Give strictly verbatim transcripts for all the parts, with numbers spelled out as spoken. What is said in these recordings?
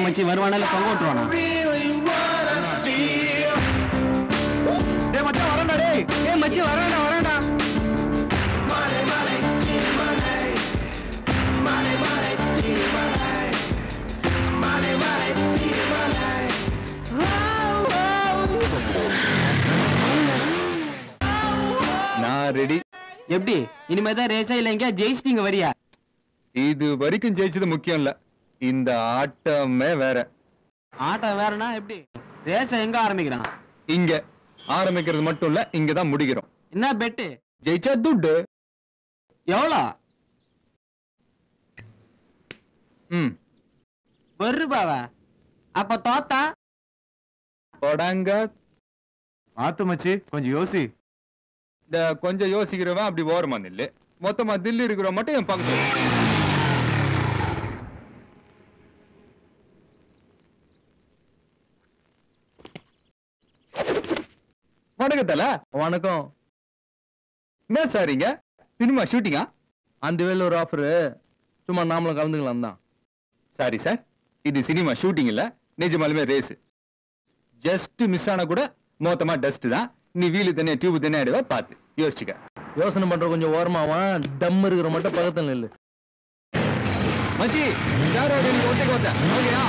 மச்சி வருவானா இல்ல தொங்க விட்டுருவானா? டேய் மச்சான் வரேன்டா டேய். ஏய் மச்சி வரேன்டா வரேன்டா. நான் ரெடி. எப்படி இனிமேதான் ரேஸா இல்ல எங்க ஜெயிச்சிட்டீங்க வரியா? இது வரைக்கும் ஜெயிச்சது முக்கியம் இல்ல, இந்த ஆட்டமே வேற. ஆட்டம் வேறனா எப்படி? ரேஸ எங்க ஆரம்பிக்கிறான்? இங்க ஆரம்பிக்கிறது மட்டும் இல்ல, இங்கதான் முடிக்கிறோம். என்ன பெட்டு? ஜெயிச்சா துட்டு. எவ்வளோ? ம் ஒரு ரூபாவா? அப்ப தோத்தா போடாங்க. ஆத்து மச்சி கொஞ்சம் யோசி. இந்த கொஞ்சம் யோசிக்கிறவன் அப்படி ஓரமா நில்லு. மொத்தமா தில்லி இருக்கிறவன் மட்டும் என் பக்கத்துல. வணக்கத்தல. வணக்கம். என்ன சாரிங்க, சினிமா ஷூட்டிங்கா? அந்த வேலை ஒரு ஆஃபரு, சும்மா நாமளும் கலந்துக்கலாம் தான். சாரி சார், இது சினிமா ஷூட்டிங் இல்ல, நிஜமாலுமே ரேஸ். ஜஸ்ட் மிஸ் ஆன கூட மொத்தமா டஸ்ட் தான். நீ வீலு தனியா டியூப் தனியா ஆடுவா, பார்த்து யோசிச்சுக்க. யோசனை பண்ற கொஞ்சம் ஓரமாவா, டம் இருக்கிற மட்டும் பக்கத்துல நில்லு. மச்சி யாரோட நீ ஒட்டிக்கு வந்த ஓகேயா?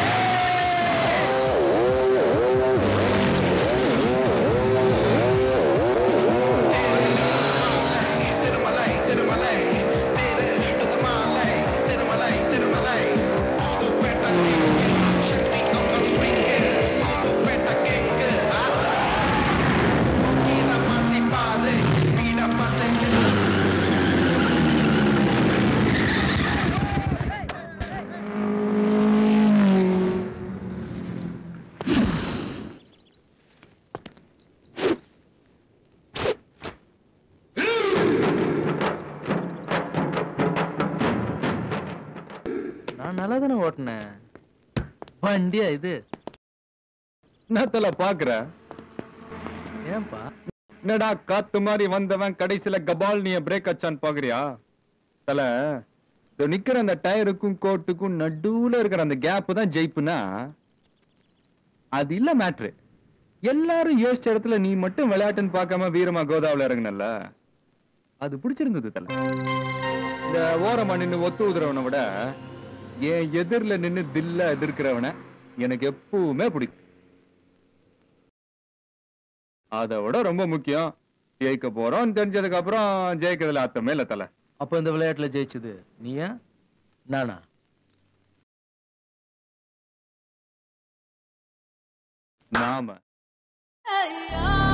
நல்லா தானே ஓட்டினேன் வண்டியா இது. என்னத்தல பாக்குற? ஏன்பா என்னடா காத்து மாதிரி வந்தவன் கடைசியில கபால் நீ பிரேக் அச்சான்னு பாக்குறியா? தல நிக்கிற அந்த டயருக்கும் கோட்டுக்கும் நடுவுல இருக்கிற அந்த கேப் தான் ஜெயிப்புனா அது இல்ல மேட்ரு. எல்லாரும் யோசிச்ச இடத்துல நீ மட்டும் விளையாட்டுன்னு பார்க்காம வீரமா கோதாவில இறங்குனல்ல, அது பிடிச்சிருந்தது தல. இந்த ஓரமா நின்னு ஒத்து உதுறவனை விட என் எதிரில நின்னு தில்ல எதிர்க்கிறவன எனக்கு எப்பவுமே பிடிக்கும். அதை விட ரொம்ப முக்கியம், ஜெயிக்க போறோம் தெரிஞ்சதுக்கு அப்புறம் ஜெயிக்கிறதுல அர்த்தமே இல்ல தல. அப்ப இந்த விளையாட்டுல ஜெயிச்சது நீயா நானா? நாம.